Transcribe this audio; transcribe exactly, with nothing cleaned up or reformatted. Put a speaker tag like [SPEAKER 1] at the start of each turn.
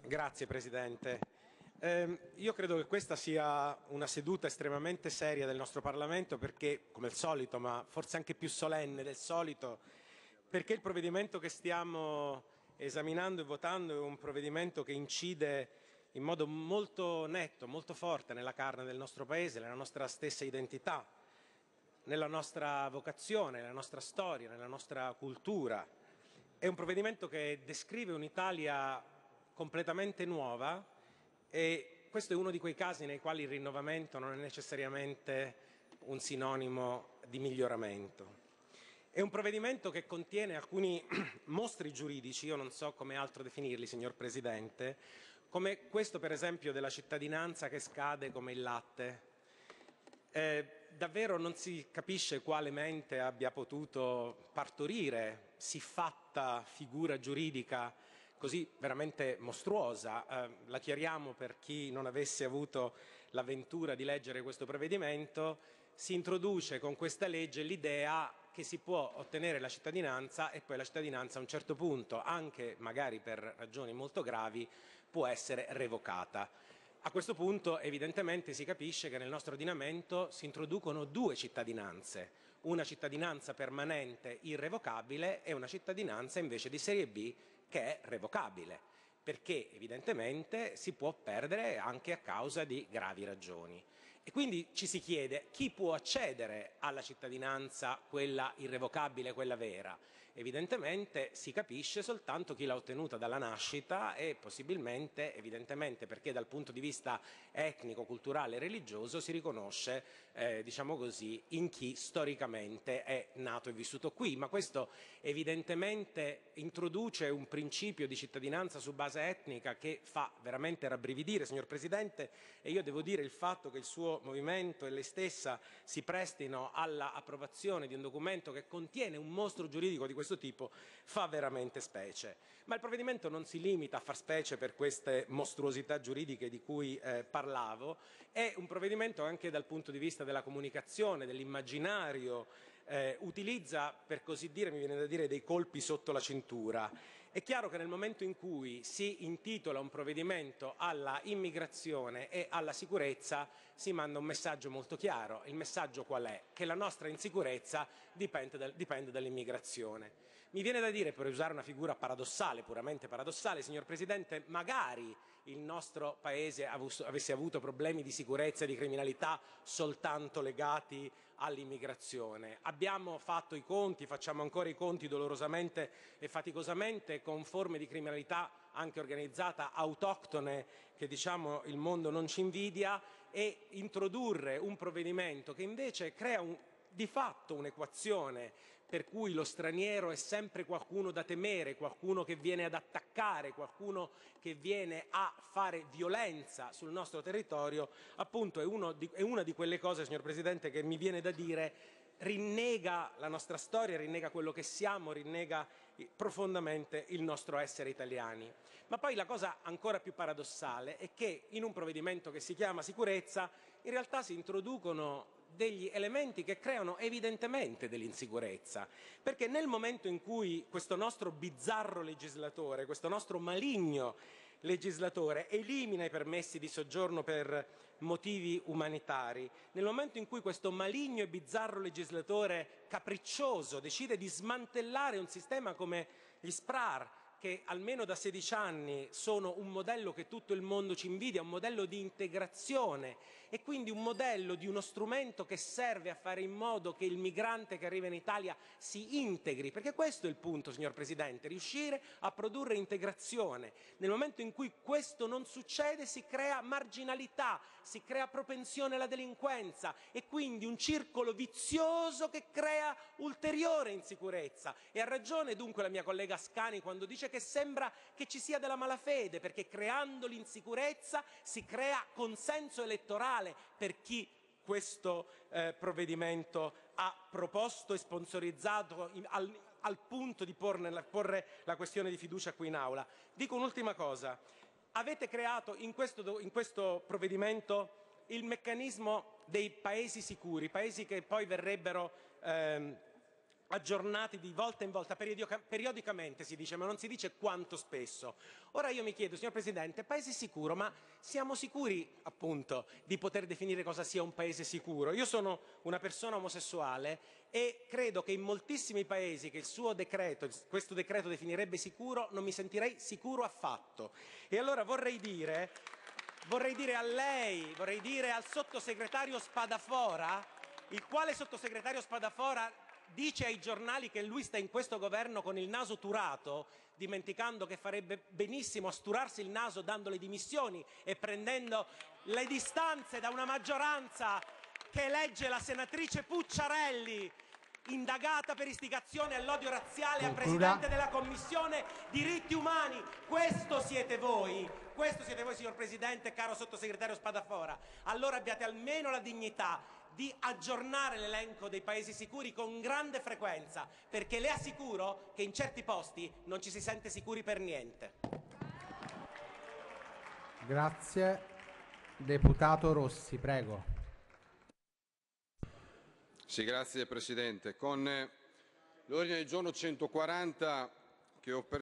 [SPEAKER 1] Grazie Presidente. Eh, io credo che questa sia una seduta estremamente seria del nostro Parlamento perché, come al solito, ma forse anche più solenne del solito, perché il provvedimento che stiamo esaminando e votando è un provvedimento che incide in modo molto netto, molto forte nella carne del nostro Paese, nella nostra stessa identità, nella nostra vocazione, nella nostra storia, nella nostra cultura. È un provvedimento che descrive un'Italia completamente nuova e questo è uno di quei casi nei quali il rinnovamento non è necessariamente un sinonimo di miglioramento. È un provvedimento che contiene alcuni mostri giuridici, io non so come altro definirli, signor Presidente, come questo per esempio della cittadinanza che scade come il latte. Eh, davvero non si capisce quale mente abbia potuto partorire siffatta figura giuridica così veramente mostruosa. Eh, la chiariamo per chi non avesse avuto l'avventura di leggere questo provvedimento. Si introduce con questa legge l'idea che si può ottenere la cittadinanza e poi la cittadinanza a un certo punto, anche magari per ragioni molto gravi, può essere revocata. A questo punto evidentemente si capisce che nel nostro ordinamento si introducono due cittadinanze, una cittadinanza permanente irrevocabile e una cittadinanza invece di serie B che è revocabile, perché evidentemente si può perdere anche a causa di gravi ragioni. E quindi ci si chiede chi può accedere alla cittadinanza, quella irrevocabile, quella vera. Evidentemente si capisce soltanto chi l'ha ottenuta dalla nascita e possibilmente, evidentemente perché dal punto di vista etnico, culturale e religioso si riconosce, eh, diciamo così, in chi storicamente è nato e vissuto qui. Ma questo evidentemente introduce un principio di cittadinanza su base etnica che fa veramente rabbrividire, signor Presidente, e io devo dire il fatto che il suo movimento e lei stessa si prestino all'approvazione di un documento che contiene un mostro giuridico di questo tipo fa veramente specie. Ma il provvedimento non si limita a far specie per queste mostruosità giuridiche di cui eh, parlavo, è un provvedimento anche dal punto di vista della comunicazione, dell'immaginario, eh, utilizza per così dire, mi viene da dire, dei colpi sotto la cintura. È chiaro che nel momento in cui si intitola un provvedimento alla immigrazione e alla sicurezza si manda un messaggio molto chiaro. Il messaggio qual è? Che la nostra insicurezza dipende, da, dipende dall'immigrazione. Mi viene da dire, per usare una figura paradossale, puramente paradossale, signor Presidente, magari il nostro Paese avesse avuto problemi di sicurezza e di criminalità soltanto legati all'immigrazione. Abbiamo fatto i conti, facciamo ancora i conti dolorosamente e faticosamente con forme di criminalità anche organizzata autoctone che diciamo il mondo non ci invidia, e introdurre un provvedimento che invece crea un, di fatto un'equazione per cui lo straniero è sempre qualcuno da temere, qualcuno che viene ad attaccare, qualcuno che viene a fare violenza sul nostro territorio, appunto è, uno di, è una di quelle cose, signor Presidente, che mi viene da dire rinnega la nostra storia, rinnega quello che siamo, rinnega profondamente il nostro essere italiani. Ma poi la cosa ancora più paradossale è che in un provvedimento che si chiama sicurezza in realtà si introducono degli elementi che creano evidentemente dell'insicurezza, perché nel momento in cui questo nostro bizzarro legislatore, questo nostro maligno legislatore elimina i permessi di soggiorno per motivi umanitari, nel momento in cui questo maligno e bizzarro legislatore capriccioso decide di smantellare un sistema come gli SPRAR, che almeno da sedici anni sono un modello che tutto il mondo ci invidia, un modello di integrazione e quindi un modello di uno strumento che serve a fare in modo che il migrante che arriva in Italia si integri, perché questo è il punto, signor Presidente, riuscire a produrre integrazione. Nel momento in cui questo non succede si crea marginalità, si crea propensione alla delinquenza e quindi un circolo vizioso che crea ulteriore insicurezza. E ha ragione dunque la mia collega Ascani quando dice che sembra che ci sia della malafede, perché creando l'insicurezza si crea consenso elettorale per chi questo eh, provvedimento ha proposto e sponsorizzato in, al, al punto di porne, porre la questione di fiducia qui in aula. Dico un'ultima cosa. Avete creato in questo, in questo provvedimento il meccanismo dei paesi sicuri, paesi che poi verrebbero ehm, aggiornati di volta in volta, periodicamente si dice, ma non si dice quanto spesso. Ora io mi chiedo, signor Presidente, paese sicuro, ma siamo sicuri appunto di poter definire cosa sia un paese sicuro? Io sono una persona omosessuale e credo che in moltissimi paesi che il suo decreto, questo decreto definirebbe sicuro, non mi sentirei sicuro affatto. E allora vorrei dire, vorrei dire a lei, vorrei dire al sottosegretario Spadafora, il quale sottosegretario Spadafora dice ai giornali che lui sta in questo governo con il naso turato, dimenticando che farebbe benissimo a sturarsi il naso dando le dimissioni e prendendo le distanze da una maggioranza che elegge la senatrice Pucciarelli, indagata per istigazione all'odio razziale, a Presidente della Commissione diritti umani. Questo siete voi, questo siete voi, signor Presidente, caro sottosegretario Spadafora. Allora abbiate almeno la dignità di aggiornare l'elenco dei paesi sicuri con grande frequenza, perché le assicuro che in certi posti non ci si sente sicuri per niente.
[SPEAKER 2] Grazie. Deputato Rossi, prego.
[SPEAKER 3] Sì, grazie Presidente. Con l'ordine del giorno centoquaranta che ho